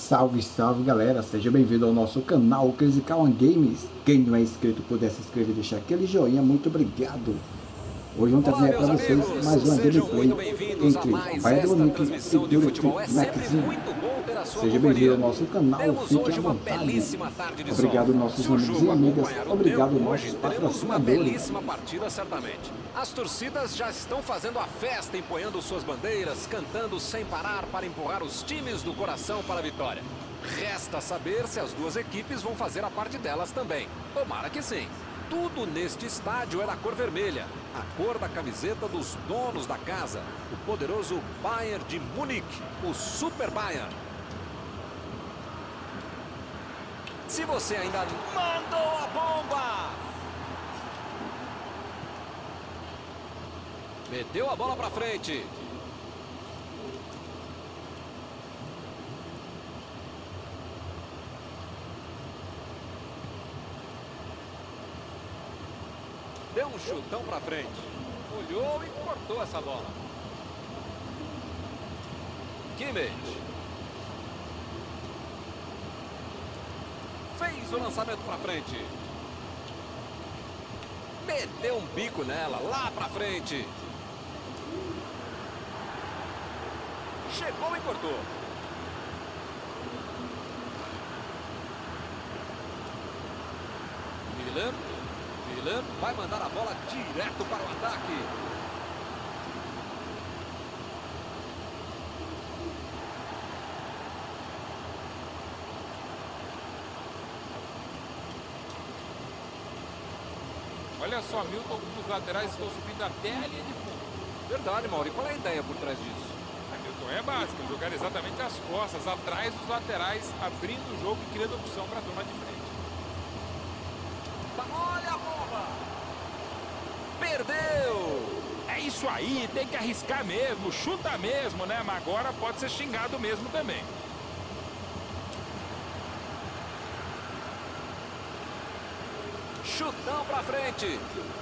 Salve, salve galera, seja bem-vindo ao nosso canal Crazy Kawan Games. Quem não é inscrito puder se inscrever e deixar aquele joinha, muito obrigado. Hoje vamos trazer para vocês mais uma gameplay entre Bayern de Munique e Zurich Maxim. Seja bem-vindo ao nosso canal, fique à vontade. Obrigado nossos amigos e amigas, obrigado nossos patrocinadores. As torcidas já estão fazendo a festa, empunhando suas bandeiras, cantando sem parar para empurrar os times do coração para a vitória. Resta saber se as duas equipes vão fazer a parte delas também. Tomara que sim. Tudo neste estádio é da cor vermelha, a cor da camiseta dos donos da casa, o poderoso Bayern de Munique, o Super Bayern. Se você ainda mandou a bomba! Meteu a bola pra frente. Deu um chutão pra frente. Olhou e cortou essa bola. Kimmich. Fez o lançamento pra frente. Meteu um bico nela, lá pra frente. Chegou e cortou. Miller vai mandar a bola direto para o ataque. Olha só, Milton, os laterais estão subindo até a linha de fundo. Verdade, Mauro. E qual é a ideia por trás disso? Milton, é básico, jogar exatamente as costas, atrás dos laterais, abrindo o jogo e criando opção para a turma de frente. Olha a bomba! Perdeu! É isso aí, tem que arriscar mesmo, chuta mesmo, né? Mas agora pode ser xingado mesmo também. Chutão pra frente.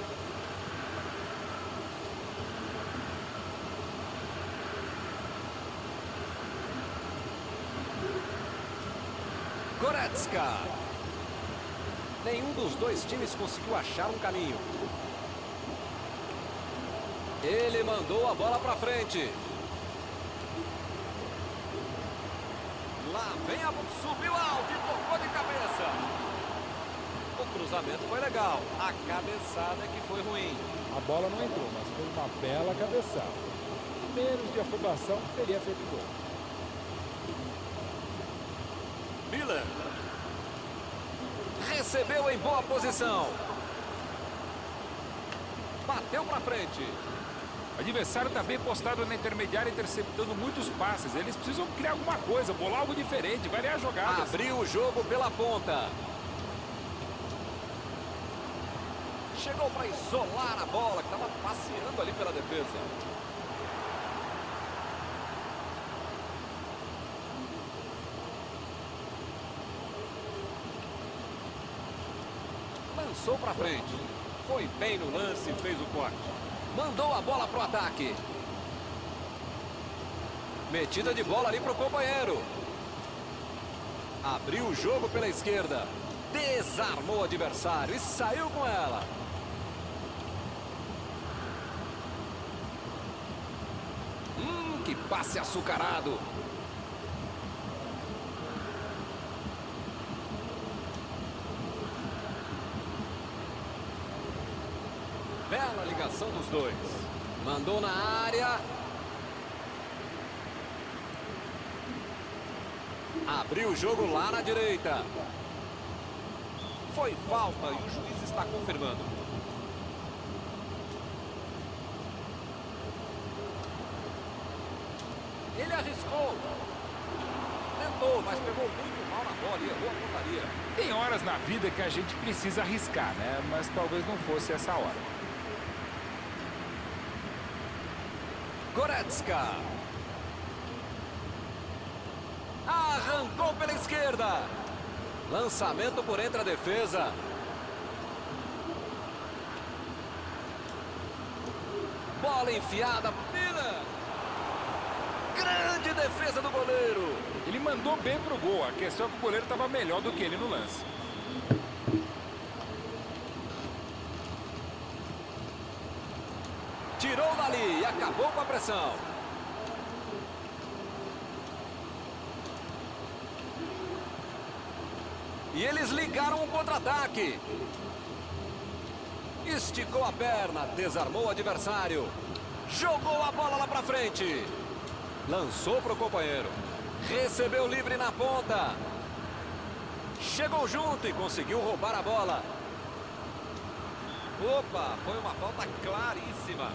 Goretzka. Nenhum dos dois times conseguiu achar um caminho. Ele mandou a bola pra frente. Lá vem a bola, subiu alto e tocou de cabeça. O cruzamento foi legal, a cabeçada é que foi ruim. A bola não entrou, mas foi uma bela cabeçada. Menos de afobação teria feito gol. Miller. Recebeu em boa posição. Bateu pra frente. O adversário está bem postado na intermediária, interceptando muitos passes. Eles precisam criar alguma coisa, bolar algo diferente, variar jogadas. Abriu o jogo pela ponta. Chegou para isolar a bola, que estava passeando ali pela defesa. Lançou para frente. Foi bem no lance e fez o corte. Mandou a bola pro ataque. Metida de bola ali pro companheiro. Abriu o jogo pela esquerda. Desarmou o adversário e saiu com ela. Que passe açucarado. Bela ligação dos dois. Mandou na área. Abriu o jogo lá na direita. Foi falta e o juiz está confirmando. Ele arriscou. Tentou, mas pegou muito mal na bola e errou a pontaria. Tem horas na vida que a gente precisa arriscar, né? Mas talvez não fosse essa hora. Goretzka. Arrancou pela esquerda. Lançamento por entre a defesa. Bola enfiada. Miller. Grande defesa do goleiro. Ele mandou bem pro gol. A questão é que o goleiro estava melhor do que ele no lance. Tirou dali e acabou com a pressão. E eles ligaram o contra-ataque. Esticou a perna, desarmou o adversário. Jogou a bola lá pra frente. Lançou pro companheiro. Recebeu livre na ponta. Chegou junto e conseguiu roubar a bola. Opa, foi uma falta claríssima.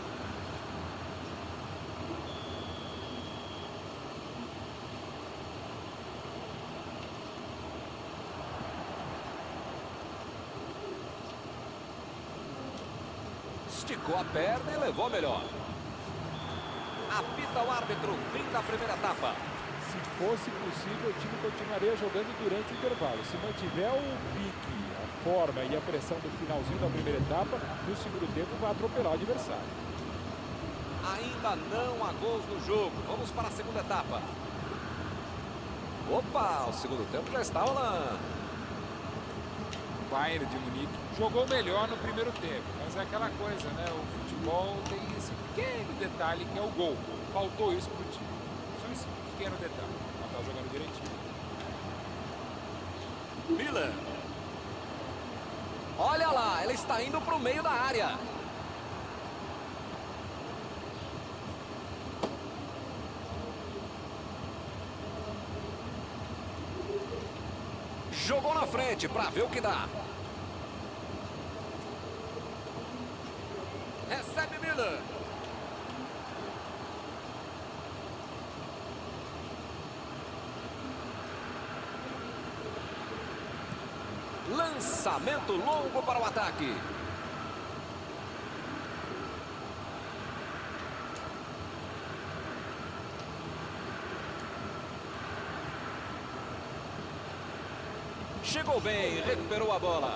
Esticou a perna e levou melhor. Apita o árbitro, fim da primeira etapa. Se fosse possível, o time continuaria jogando durante o intervalo. Se mantiver o pique, a forma e a pressão do finalzinho da primeira etapa, no segundo tempo vai atropelar o adversário. Ainda não há gols no jogo. Vamos para a segunda etapa. Opa, o segundo tempo já está rolando. Bayern de Munique jogou melhor no primeiro tempo, mas é aquela coisa, né? O futebol tem esse pequeno detalhe que é o gol. Faltou isso pro time. Só esse pequeno detalhe. Não tá jogando direitinho. Miller. Olha lá, ela está indo para o meio da área. Jogou na frente para ver o que dá. Recebe Miller. Lançamento longo para o ataque. Chegou bem, recuperou a bola.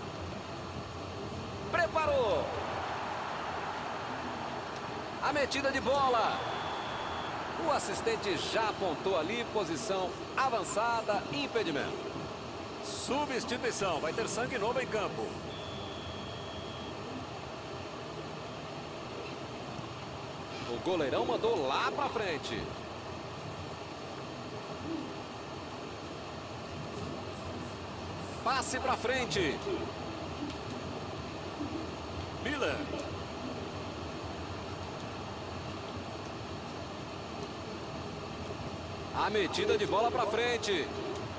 Preparou. A metida de bola. O assistente já apontou ali, posição avançada, impedimento. Substituição, vai ter sangue novo em campo. O goleirão mandou lá pra frente. Passe pra frente. Miller. A metida de bola pra frente.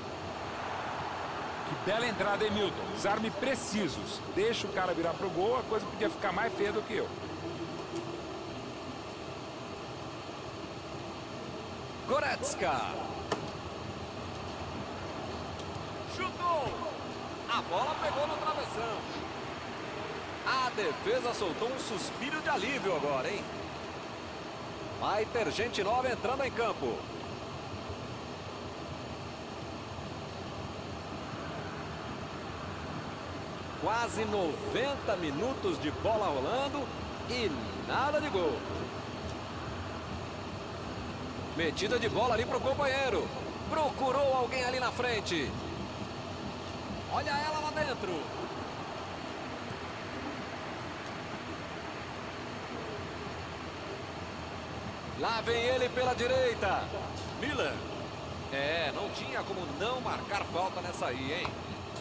Que bela entrada, hein, Milton? Desarme precisos. Deixa o cara virar pro gol, a coisa podia ficar mais feia do que eu. Goretzka. Chutou. A bola pegou no travessão. A defesa soltou um suspiro de alívio agora, hein? Vai ter gente nova entrando em campo. Quase 90 minutos de bola rolando e nada de gol. Metida de bola ali pro companheiro. Procurou alguém ali na frente. Olha ela lá dentro. Lá vem ele pela direita. Miller. É, não tinha como não marcar falta nessa aí, hein?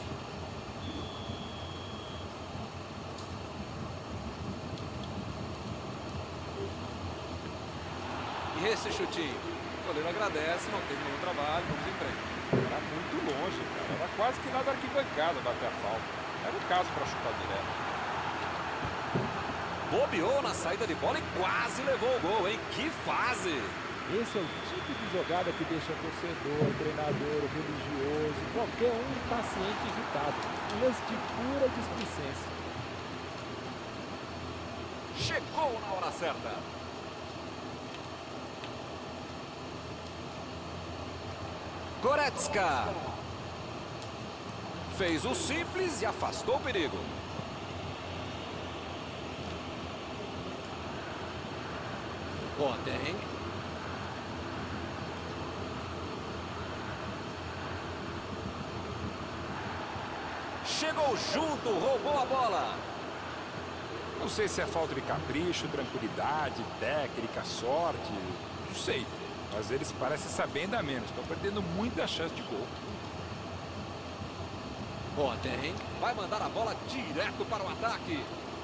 E esse chutinho? O goleiro agradece, não teve nenhum trabalho, vamos em frente. Era muito longe, cara. Era quase que lá da arquibancada bater a falta. Era o caso para chutar direto. Bobeou na saída de bola e quase levou o gol, hein? Que fase! Esse é o tipo de jogada que deixa torcedor, treinador, religioso, qualquer um impaciente e irritado. Um lance de pura displicência. Chegou na hora certa. Goretzka. Fez o simples e afastou o perigo. Boateng. Chegou junto, roubou a bola. Não sei se é falta de capricho, tranquilidade, técnica, sorte, não sei. Mas eles parecem saber ainda menos. Estão perdendo muita chance de gol. Boateng vai mandar a bola direto para o ataque.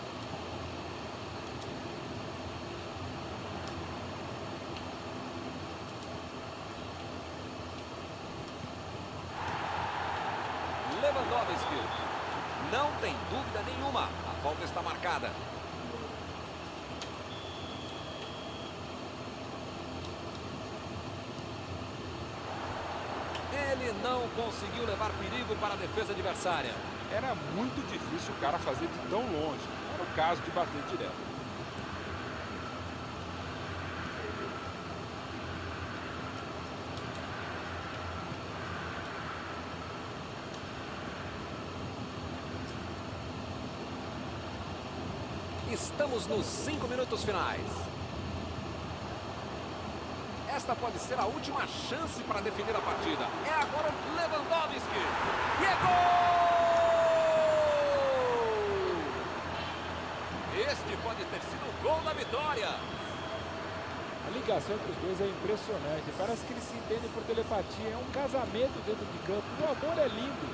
Lewandowski. Não tem dúvida nenhuma. A falta está marcada. Ele não conseguiu levar perigo para a defesa adversária. Era muito difícil o cara fazer de tão longe. Não era o caso de bater direto. Estamos nos 5 minutos finais. Esta pode ser a última chance para definir a partida. É agora o Lewandowski. E é gol! Este pode ter sido o gol da vitória. A ligação entre os dois é impressionante. Parece que eles se entendem por telepatia. É um casamento dentro de campo. O amor é lindo.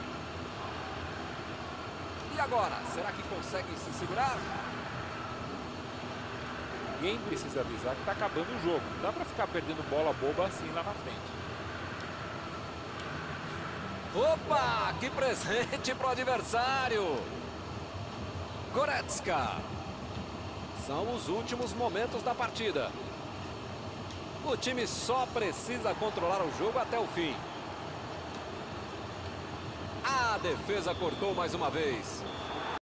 E agora? Será que conseguem se segurar? Ninguém precisa avisar que está acabando o jogo. Não dá para ficar perdendo bola boba assim lá na frente. Opa! Que presente para o adversário! Goretzka. São os últimos momentos da partida. O time só precisa controlar o jogo até o fim. A defesa cortou mais uma vez.